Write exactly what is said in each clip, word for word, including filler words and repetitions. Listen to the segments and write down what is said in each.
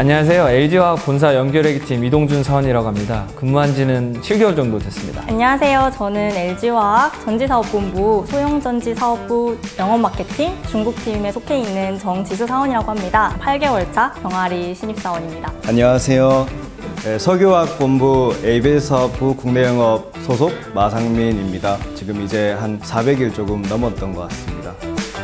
안녕하세요. 엘지화학 본사 연결회계팀 이동준 사원이라고 합니다. 근무한 지는 칠 개월 정도 됐습니다. 안녕하세요. 저는 엘지화학 전지사업본부 소형전지사업부 영업마케팅 중국팀에 속해 있는 정지수 사원이라고 합니다. 팔 개월 차 병아리 신입사원입니다. 안녕하세요. 네, 석유화학본부 에이비에스사업부 국내영업 소속 마상민입니다. 지금 이제 한 사백 일 조금 넘었던 것 같습니다.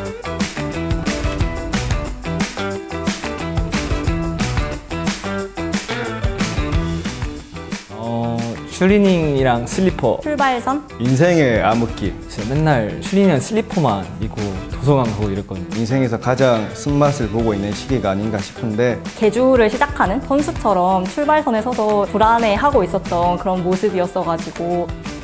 추리닝이랑 슬리퍼, 출발선? 인생의 암흑기. 제가 맨날 추리닝이랑 슬리퍼만 입고 도서관 가고 이랬거든요. 인생에서 가장 쓴맛을 보고 있는 시기가 아닌가 싶은데 개주를 시작하는 선수처럼 출발선에 서서 불안해하고 있었던 그런 모습이었어가지고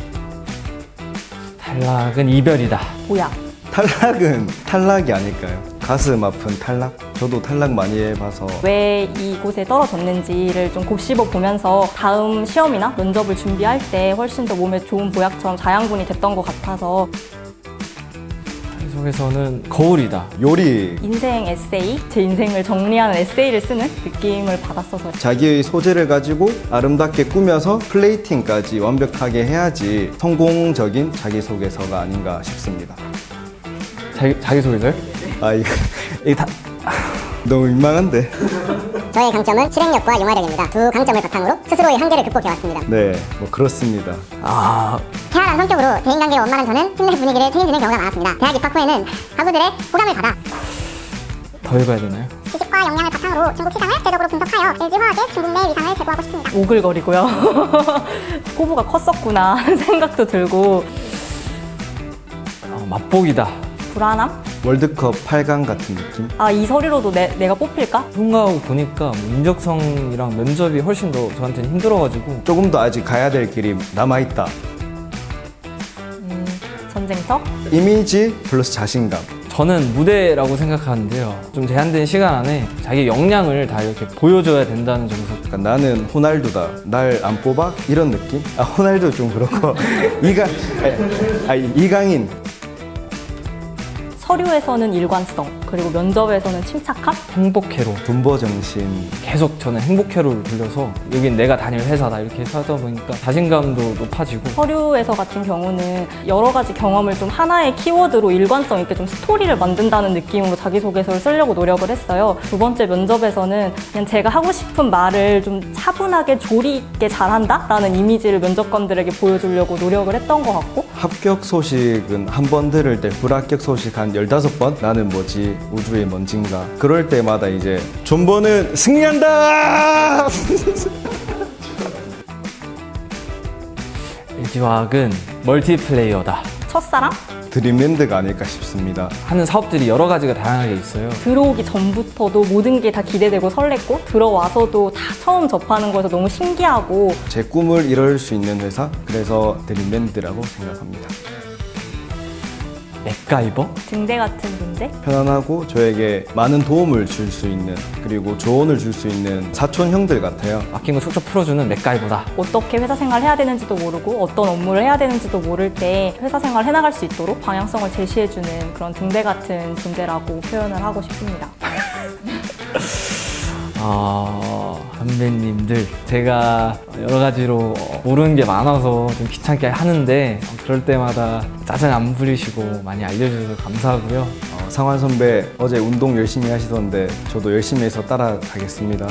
탈락은 이별이다. 뭐야? 탈락은 탈락이 아닐까요? 가슴 아픈 탈락? 저도 탈락 많이 해봐서 왜 이곳에 떨어졌는지를 좀 곱씹어 보면서 다음 시험이나 면접을 준비할 때 훨씬 더 몸에 좋은 보약처럼 자양분이 됐던 것 같아서 속에서는 거울이다. 요리 인생 에세이? 제 인생을 정리하는 에세이를 쓰는 느낌을 받았어서 자기의 소재를 가지고 아름답게 꾸며서 플레이팅까지 완벽하게 해야지 성공적인 자기소개서가 아닌가 싶습니다. 자기, 자기소개서요? 아 이거, 이거 다 너무 민망한데. 저의 강점은 실행력과 영화력입니다. 두 강점을 바탕으로 스스로의 한계를 극복해왔습니다. 네, 뭐 그렇습니다. 아... 태아란 성격으로 대인관계가 원만한 저는 팀 내 분위기를 책임지는 경우가 많았습니다. 대학 입학 후에는 학우들의 호감을 받아 더 읽어야 되나요? 지식과 역량을 바탕으로 중국 시장을 제적으로 분석하여 엘지화학의 중국 내 위상을 제고하고 싶습니다. 오글거리고요. 포부가 컸었구나 하는 생각도 들고 아, 맛보기다. 불안함? 월드컵 팔 강 같은 느낌? 아, 이 서류로도 내, 내가 뽑힐까? 생각하고 보니까 뭐 인적성이랑 면접이 훨씬 더 저한테는 힘들어가지고 조금 더 아직 가야 될 길이 남아있다. 음, 전쟁터? 이미지 플러스 자신감. 저는 무대라고 생각하는데요. 좀 제한된 시간 안에 자기 역량을 다 이렇게 보여줘야 된다는 점에서 그러니까 나는 호날두다. 날 안 뽑아? 이런 느낌? 아 호날두 좀 그렇고 이강 아 이강인. 서류에서는 일관성, 그리고 면접에서는 침착함? 행복회로 분보정신. 계속 저는 행복회로를 돌려서 여긴 내가 다닐 회사다 이렇게 해서 하다 보니까 자신감도 높아지고 서류에서 같은 경우는 여러 가지 경험을 좀 하나의 키워드로 일관성 있게 좀 스토리를 만든다는 느낌으로 자기소개서를 쓰려고 노력을 했어요. 두 번째 면접에서는 그냥 제가 하고 싶은 말을 좀 차분하게 조리 있게 잘한다? 라는 이미지를 면접관들에게 보여주려고 노력을 했던 것 같고 합격 소식은 한 번 들을 때 불합격 소식 한 열다섯 번? 나는 뭐지? 우주의 먼지인가? 그럴 때마다 이제 존버는 승리한다! 엘지화학은 멀티플레이어다. 첫사랑? 드림랜드가 아닐까 싶습니다. 하는 사업들이 여러 가지가 다양하게 있어요. 들어오기 전부터도 모든 게 다 기대되고 설렜고 들어와서도 다 처음 접하는 거에서 너무 신기하고 제 꿈을 이룰 수 있는 회사? 그래서 드림랜드라고 생각합니다. 맥가이버? 등대 같은 존재? 편안하고 저에게 많은 도움을 줄 수 있는 그리고 조언을 줄 수 있는 사촌 형들 같아요. 막힌 거 척척 풀어주는 맥가이버다. 어떻게 회사 생활 해야 되는지도 모르고 어떤 업무를 해야 되는지도 모를 때 회사 생활 해나갈 수 있도록 방향성을 제시해주는 그런 등대 같은 존재라고 표현을 하고 싶습니다. 아... 선배님들 제가 여러 가지로 모르는 게 많아서 좀 귀찮게 하는데 그럴 때마다 짜증 안 부리시고 많이 알려주셔서 감사하고요. 어, 상환 선배 어제 운동 열심히 하시던데 저도 열심히 해서 따라가겠습니다.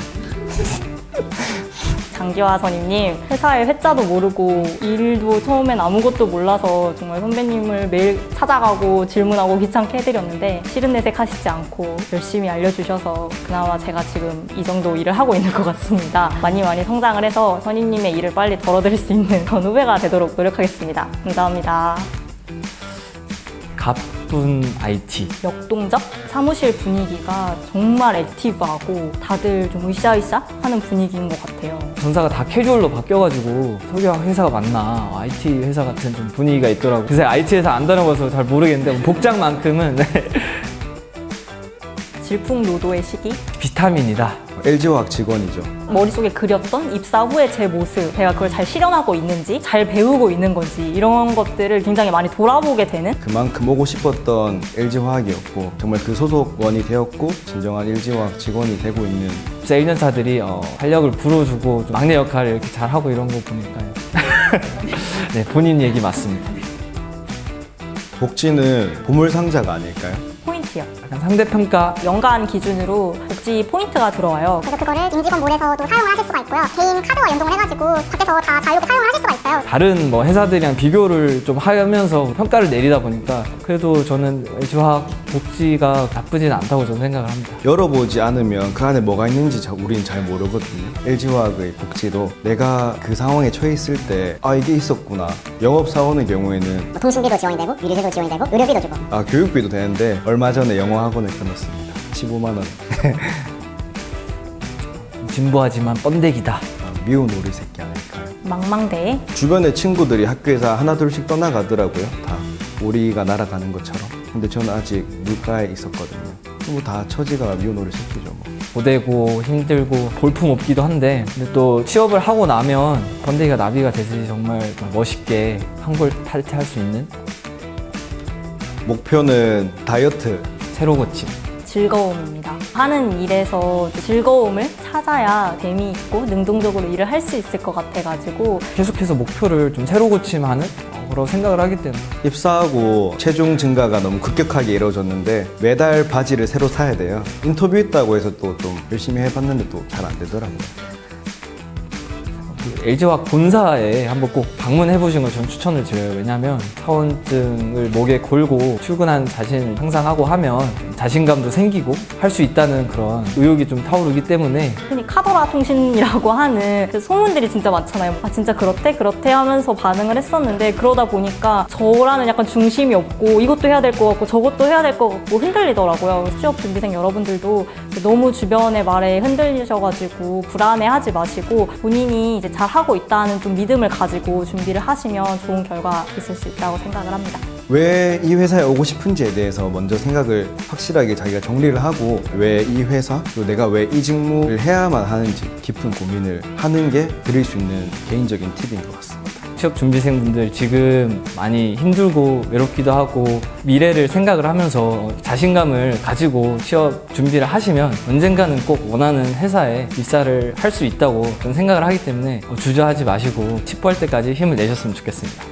장기화 선임님, 회사의 회자도 모르고 일도 처음엔 아무것도 몰라서 정말 선배님을 매일 찾아가고 질문하고 귀찮게 해드렸는데 싫은 내색 하시지 않고 열심히 알려주셔서 그나마 제가 지금 이 정도 일을 하고 있는 것 같습니다. 많이 많이 성장을 해서 선임님의 일을 빨리 덜어드릴 수 있는 그런 후배가 되도록 노력하겠습니다. 감사합니다. 가쁜 아이티. 역동적? 사무실 분위기가 정말 액티브하고 다들 좀 으쌰으쌰 하는 분위기인 것 같아요. 전사가 다 캐주얼로 바뀌어가지고 석유화학 회사가 맞나 아이티 회사 같은 좀 분위기가 있더라고요. 그래서 아이티 회사 안 다녀봐서 잘 모르겠는데 복장만큼은 질풍노도의 시기? 비타민이다. 엘지화학 직원이죠. 머릿속에 그렸던 입사 후에 제 모습, 제가 그걸 잘 실현하고 있는지, 잘 배우고 있는 건지 이런 것들을 굉장히 많이 돌아보게 되는 그만큼 오고 싶었던 엘지화학이었고 정말 그 소속원이 되었고 진정한 엘지화학 직원이 되고 있는 진짜 일 년차들이 어, 활력을 불어주고 좀 막내 역할을 이렇게 잘하고 이런 거 보니까요. 네, 본인 얘기 맞습니다. 복지는 보물상자가 아닐까요? 포인트요. 약간 상대평가 연간 기준으로 복지 포인트가 들어와요. 그래서 그거를 임직원몰에서도 사용을 하실 수가 있고요. 개인 카드와 연동을 해가지고 밖에서 다 자유롭게 사용을 하실 수가 있어요. 다른 뭐 회사들이랑 비교를 좀 하면서 평가를 내리다 보니까 그래도 저는 엘지화학 복지가 나쁘진 않다고 저는 생각을 합니다. 열어보지 않으면 그 안에 뭐가 있는지 자- 우린 잘 모르거든요. 엘지화학의 복지도 내가 그 상황에 처해 있을 때 아 이게 있었구나. 영업사원의 경우에는 뭐 통신비도 지원이 되고 유류세도 지원이 되고 의료비도 주고. 아 교육비도 되는데 얼마 전에 영어 학원을 끊었습니다. 십오만 원. 진부하지만 번데기다. 아, 미운 오리 새끼 아닐까요? 망망대해. 주변에 친구들이 학교에서 하나 둘씩 떠나가더라고요. 다 오리가 날아가는 것처럼. 근데 저는 아직 물가에 있었거든요. 뭐 다 처지가 미운 오리 새끼죠. 뭐. 고되고 힘들고 볼품 없기도 한데 근데 또 취업을 하고 나면 번데기가 나비가 되듯이 정말 좀 멋있게 한골 탈퇴할 수 있는 목표는 다이어트. 새로 고침. 즐거움입니다. 하는 일에서 즐거움을 찾아야 재미있고 능동적으로 일을 할 수 있을 것 같아가지고 계속해서 목표를 좀 새로 고침하는 거라고 생각을 하기 때문에 입사하고 체중 증가가 너무 급격하게 이루어졌는데 매달 바지를 새로 사야 돼요. 인터뷰 있다고 해서 또 좀 열심히 해봤는데 또 잘 안 되더라고요. 엘지화학 본사에 한번 꼭 방문해 보시는 걸 저는 추천을 드려요. 왜냐하면 사원증을 목에 걸고 출근한 자신을 향상하고 하면 좀 자신감도 생기고 할 수 있다는 그런 의욕이 좀 타오르기 때문에 흔히 카더라 통신이라고 하는 그 소문들이 진짜 많잖아요. 아 진짜 그렇대? 그렇대? 하면서 반응을 했었는데 그러다 보니까 저라는 약간 중심이 없고 이것도 해야 될 것 같고 저것도 해야 될 것 같고 흔들리더라고요. 취업 준비생 여러분들도 너무 주변의 말에 흔들리셔가지고 불안해하지 마시고 본인이 이제 잘 하고 있다는 좀 믿음을 가지고 준비를 하시면 좋은 결과 있을 수 있다고 생각을 합니다. 왜 이 회사에 오고 싶은지에 대해서 먼저 생각을 확실하게 자기가 정리를 하고 왜 이 회사, 또 내가 왜 이 직무를 해야만 하는지 깊은 고민을 하는 게 드릴 수 있는 개인적인 팁인 것 같습니다. 취업 준비생분들 지금 많이 힘들고 외롭기도 하고 미래를 생각을 하면서 자신감을 가지고 취업 준비를 하시면 언젠가는 꼭 원하는 회사에 입사를 할 수 있다고 저는 생각을 하기 때문에 주저하지 마시고 칩부할 때까지 힘을 내셨으면 좋겠습니다.